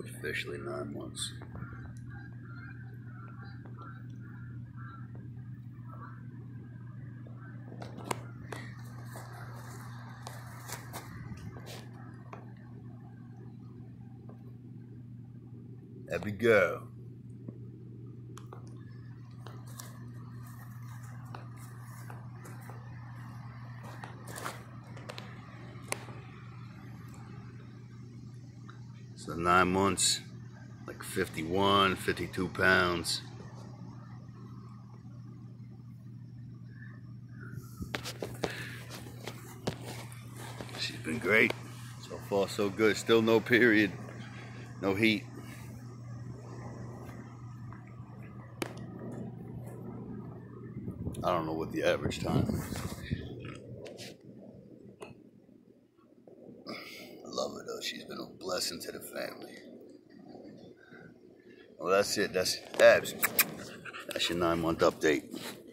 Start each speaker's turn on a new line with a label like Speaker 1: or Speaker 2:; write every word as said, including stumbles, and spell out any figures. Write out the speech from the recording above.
Speaker 1: Officially nine months. Happy girl. So nine months, like fifty-one, fifty-two pounds. She's been great. So far so good. Still no period, no heat. I don't know what the average time is. I love her though. She's been a blessing to the family. Well, that's it. That's Abs. That's your nine month update.